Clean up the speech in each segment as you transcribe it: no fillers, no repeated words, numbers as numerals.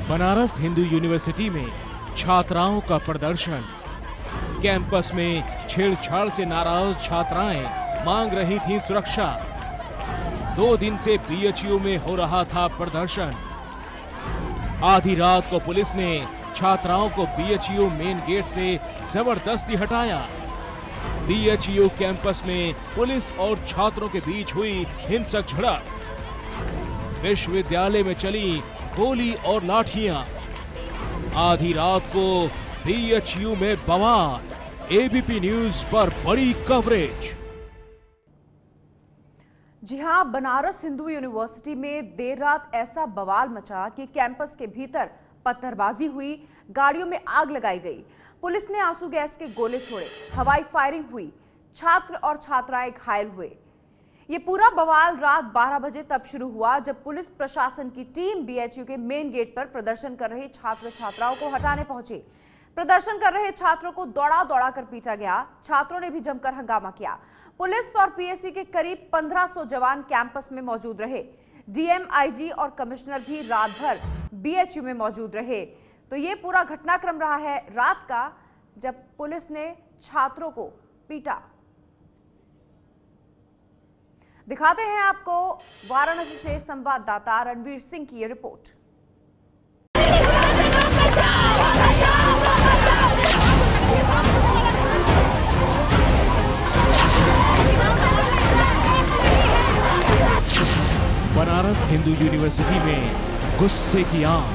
Banaras Hindu university में छात्राओं का प्रदर्शन। कैंपस में छेड़छाड़ से नाराज छात्राएं मांग रही थीं सुरक्षा। 2 दिन से बीएचयू में हो रहा था प्रदर्शन। आधी रात को पुलिस ने छात्राओं को बीएचयू मेन गेट से जबरदस्ती हटाया। बीएचयू कैंपस में पुलिस और छात्रों के बीच हुई हिंसक झड़प। विश्वविद्यालय में चली गोली और लाठियां। आधी रात को बीएचयू में बवाल। एबीपी न्यूज पर बड़ी कवरेज। जी हां, बनारस हिंदू यूनिवर्सिटी में देर रात ऐसा बवाल मचा कि कैंपस के भीतर पत्थरबाजी हुई, गाड़ियों में आग लगाई गई, पुलिस ने आंसू गैस के गोले छोड़े, हवाई फायरिंग हुई, छात्र और छात्राएं घायल हुए। ये पूरा बवाल रात 12 बजे तब शुरू हुआ जब पुलिस प्रशासन की टीम बीएचयू के मेन गेट पर प्रदर्शन कर रहे छात्र छात्राओं को हटाने पहुंचे। प्रदर्शन कर रहे छात्रों को दौड़ा दौड़ा कर पीटा गया। छात्रों ने भी जमकर हंगामा किया। पुलिस और पीएससी के करीब 1500 जवान कैंपस में मौजूद रहे। डीएम, आईजी और कमिश्नर भी रात भर बीएचयू में मौजूद रहे। तो ये पूरा घटनाक्रम रहा है रात का, जब पुलिस ने छात्रों को पीटा। दिखाते हैं आपको वाराणसी से संवाददाता रणवीर सिंह की ये रिपोर्ट। बनारस हिंदू यूनिवर्सिटी में गुस्से की आग।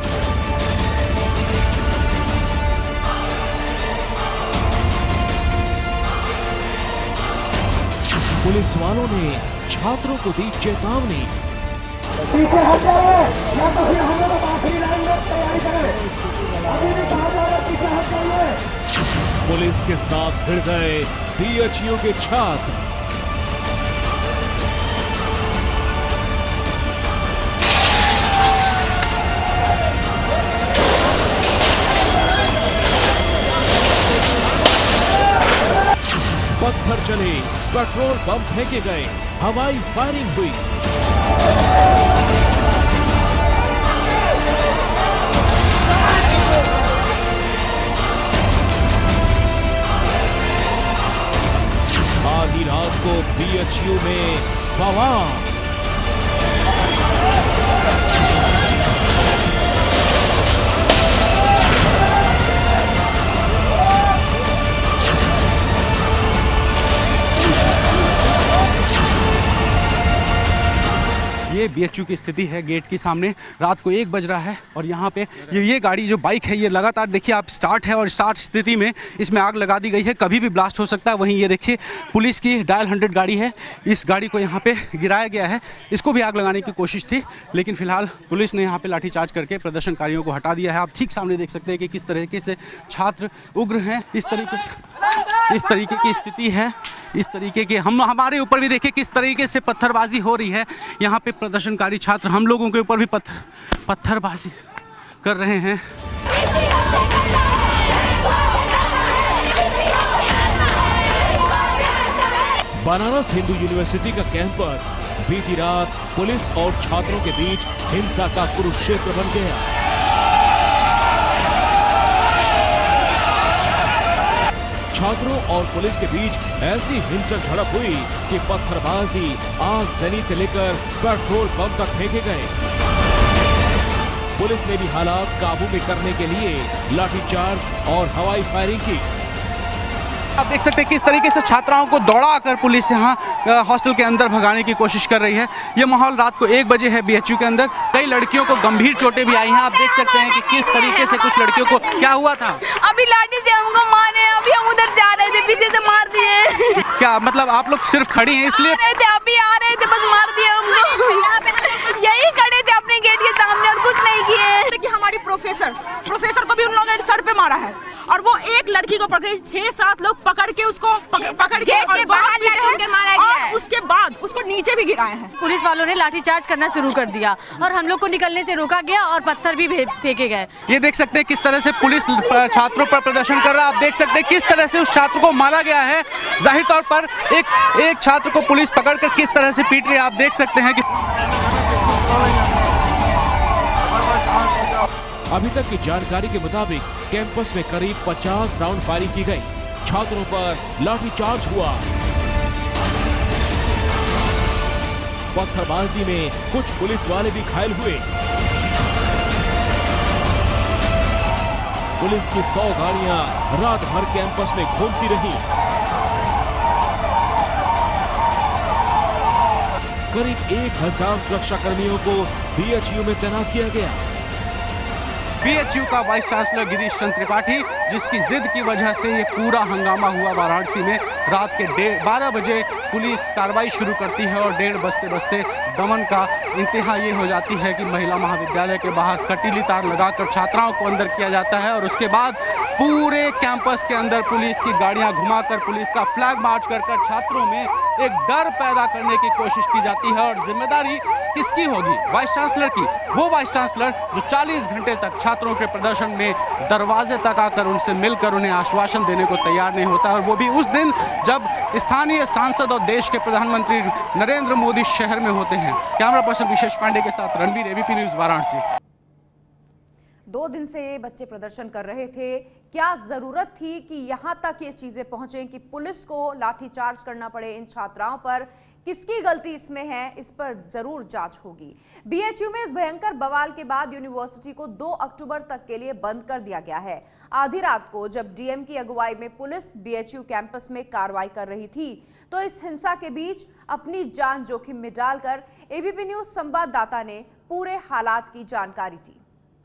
पुलिस वालों ने छात्रों को दी चेतावनी। पीछे हट जाओ, या तो फिर हम लोग आखिरी लाइन में तैयारी करें। अभी भी कहा जा रहा है पीछे हट जाइए। पुलिस के साथ भिड़ गए बीएचयू के छात्र। पत्थर चले, पेट्रोल बम फेंके गए, हवाई फायरिंग हुई। आधी रात को बीएचयू में बवाल। ये बीएचयू की स्थिति है गेट के सामने। रात को 1 बज रहा है और यहाँ पे ये गाड़ी जो बाइक है ये लगातार देखिए आप स्टार्ट है और स्टार्ट स्थिति में इसमें आग लगा दी गई है। कभी भी ब्लास्ट हो सकता है। वहीं ये देखिए पुलिस की डायल 100 गाड़ी है, इस गाड़ी को यहाँ पे गिराया गया है। इसको भी आग लगाने की कोशिश थी, लेकिन फिलहाल पुलिस ने यहाँ पे लाठीचार्ज करके प्रदर्शनकारियों को हटा दिया है। आप ठीक सामने देख सकते हैं कि किस तरीके से छात्र उग्र हैं। इस तरीके की स्थिति है। इस तरीके के हमारे ऊपर भी देखिए किस तरीके से पत्थरबाजी हो रही है। यहाँ पे प्रदर्शनकारी छात्र हम लोगों के ऊपर भी पत्थरबाजी कर रहे हैं। बनारस हिंदू यूनिवर्सिटी का कैंपस बीती रात पुलिस और छात्रों के बीच हिंसा का कुरुक्षेत्र बन गया। छात्रों और पुलिस के बीच ऐसी हिंसक झड़प हुई कि पत्थरबाजी, आगजनी से लेकर पेट्रोल बम तक फेंके गए। पुलिस ने भी हालात काबू में करने के लिए लाठीचार्ज और हवाई फायरिंग की। आप देख सकते हैं किस तरीके से छात्राओं को दौड़ाकर पुलिस यहाँ हॉस्टल के अंदर भगाने की कोशिश कर रही है। ये माहौल रात को 1 बजे है बीएचयू के अंदर। कई लड़कियों को गंभीर चोटें भी आई हैं। आप देख सकते हैं कि किस तरीके से कुछ लड़कियों को क्या हुआ था। अभी लाठी से हमको मारे, अभी हम उधर जा रहे थे, पीछे से मार दिए। क्या मतलब आप लोग सिर्फ खड़ी हैं इसलिए? अभी आ रहे थे, बस मार दिया हमको। यही खड़े थे अपने गेट के सामने और कुछ नहीं किए। कि हमारी प्रोफेसर को भी उन लोगों ने सर पे मारा है और वो एक लड़की को पकड़े 6-7 लोग पकड़ के उसको पकड़ के और बाहर मारा गया है। उसके बाद उसको नीचे भी गिराए हैं। पुलिस वालों ने लाठीचार्ज करना शुरू कर दिया और हम लोग को निकलने से रोका गया और पत्थर भी फेंके गए। ये देख सकते हैं किस तरह से पुलिस छात्रों पर प्रदर्शन कर रहा है। आप देख सकते हैं किस तरह से उस छात्र को मारा गया है। जाहिर तौर पर एक छात्र को पुलिस पकड़कर किस तरह से पीट रही है। आप देख सकते हैं कि अभी तक की जानकारी के मुताबिक कैंपस में करीब 50 राउंड फायरिंग की गई। छात्रों पर लाठीचार्ज हुआ। पत्थरबाजी में कुछ पुलिस वाले भी घायल हुए। पुलिस की 100 गाड़ियां रात भर कैंपस में घूमती रही। करीब 1000 सुरक्षा कर्मियों को बीएचयू में तैनात किया गया। बीएचयू का वाइस चांसलर गिरीश चंद्र त्रिपाठी, जिसकी जिद की वजह से ये पूरा हंगामा हुआ वाराणसी में। रात के 12 बजे पुलिस कार्रवाई शुरू करती है और 1:30 बजते बजते दमन का इंतहा ये हो जाती है कि महिला महाविद्यालय के बाहर कटीली तार लगाकर छात्राओं को अंदर किया जाता है और उसके बाद पूरे कैंपस के अंदर पुलिस की गाड़ियां घुमाकर पुलिस का फ्लैग मार्च कर छात्रों में एक डर पैदा करने की कोशिश की जाती है। और जिम्मेदारी किसकी होगी? वाइस चांसलर की। वो वाइस चांसलर जो 40 घंटे तक छात्रों के प्रदर्शन में दरवाजे तक आकर उनसे मिलकर उन्हें आश्वासन देने को तैयार नहीं होता, और वो भी उस दिन जब स्थानीय सांसद और देश के प्रधानमंत्री नरेंद्र मोदी शहर में होते हैं। कैमरा पर्सन विशेष पांडे के साथ रणवीर, एबीपी न्यूज, वाराणसी। 2 दिन से ये बच्चे प्रदर्शन कर रहे थे। क्या जरूरत थी कि यहां तक ये चीजें पहुंचे कि पुलिस को लाठीचार्ज करना पड़े इन छात्राओं पर? किसकी गलती इसमें है, इस पर जरूर जांच होगी। बीएचयू में इस भयंकर बवाल के बाद यूनिवर्सिटी को 2 अक्टूबर तक के लिए बंद कर दिया गया है। आधी रात को जब डीएम की अगुवाई में पुलिस बीएचयू कैंपस में कार्रवाई कर रही थी, तो इस हिंसा के बीच अपनी जान जोखिम में डालकर एबीपी न्यूज संवाददाता ने पूरे हालात की जानकारी दी।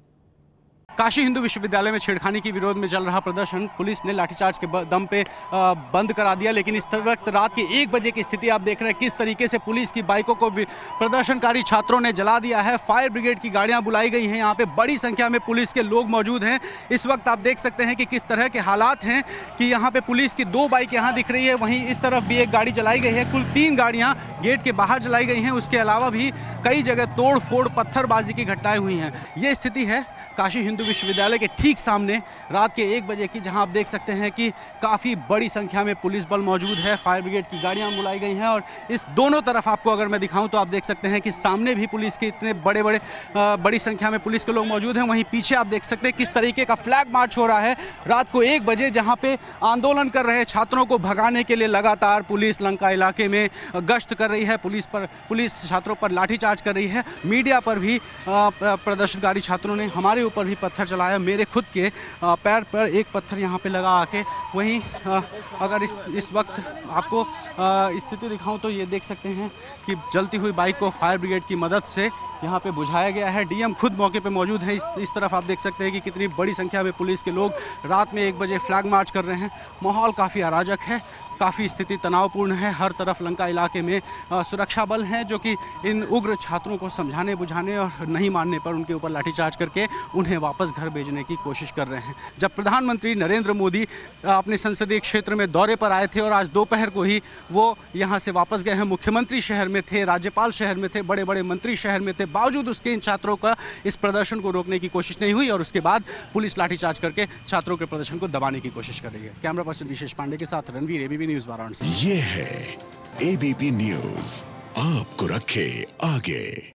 काशी हिंदू विश्वविद्यालय में छेड़खानी के विरोध में चल रहा प्रदर्शन पुलिस ने लाठीचार्ज के दम पे बंद करा दिया। लेकिन इस वक्त रात के 1 बजे की स्थिति आप देख रहे हैं किस तरीके से पुलिस की बाइकों को प्रदर्शनकारी छात्रों ने जला दिया है। फायर ब्रिगेड की गाड़ियां बुलाई गई हैं। यहाँ पे बड़ी संख्या में पुलिस के लोग मौजूद हैं। इस वक्त आप देख सकते हैं कि किस तरह के हालात हैं कि यहाँ पे पुलिस की 2 बाइक यहाँ दिख रही है, वहीं इस तरफ भी एक गाड़ी जलाई गई है। कुल 3 गाड़ियाँ गेट के बाहर जलाई गई हैं। उसके अलावा भी कई जगह तोड़ फोड़ पत्थरबाजी की घटनाएं हुई हैं। ये स्थिति है काशी हिंदू विश्वविद्यालय के ठीक सामने रात के 1 बजे की, जहां आप देख सकते हैं कि काफ़ी बड़ी संख्या में पुलिस बल मौजूद है। फायर ब्रिगेड की गाड़ियां बुलाई गई हैं और इस दोनों तरफ आपको अगर मैं दिखाऊं तो आप देख सकते हैं कि सामने भी पुलिस के इतने बड़ी संख्या में पुलिस के लोग मौजूद हैं। वहीं पीछे आप देख सकते हैं किस तरीके का फ्लैग मार्च हो रहा है रात को 1 बजे, जहाँ पे आंदोलन कर रहे छात्रों को भगाने के लिए लगातार पुलिस लंका इलाके में गश्त कर रही है। पुलिस छात्रों पर लाठीचार्ज कर रही है। मीडिया पर भी प्रदर्शनकारी छात्रों ने हमारे ऊपर भी पत्थर चलाया। मेरे खुद के पैर पर एक पत्थर यहाँ पे लगा आके। वहीं अगर इस वक्त आपको स्थिति दिखाऊं तो ये देख सकते हैं कि जलती हुई बाइक को फायर ब्रिगेड की मदद से यहाँ पे बुझाया गया है। डीएम खुद मौके पे मौजूद है। इस तरफ आप देख सकते हैं कि कितनी बड़ी संख्या में पुलिस के लोग रात में 1 बजे फ्लैग मार्च कर रहे हैं। माहौल काफ़ी अराजक है, काफ़ी स्थिति तनावपूर्ण है। हर तरफ लंका इलाके में सुरक्षा बल हैं जो कि इन उग्र छात्रों को समझाने बुझाने और नहीं मानने पर उनके ऊपर लाठीचार्ज करके उन्हें वापस घर भेजने की कोशिश कर रहे हैं। जब प्रधानमंत्री नरेंद्र मोदी अपने संसदीय क्षेत्र में दौरे पर आए थे और आज दोपहर को ही वो यहाँ से वापस गए हैं। मुख्यमंत्री शहर में थे, राज्यपाल शहर में थे, बड़े बड़े मंत्री शहर में थे, बावजूद उसके इन छात्रों का इस प्रदर्शन को रोकने की कोशिश नहीं हुई और उसके बाद पुलिस लाठीचार्ज करके छात्रों के प्रदर्शन को दबाने की कोशिश कर रही है। कैमरा पर्सन विशेष पांडे के साथ रणवीर, एबीपी न्यूज, वाराणसी। ये है एबीपी न्यूज, आपको रखे आगे।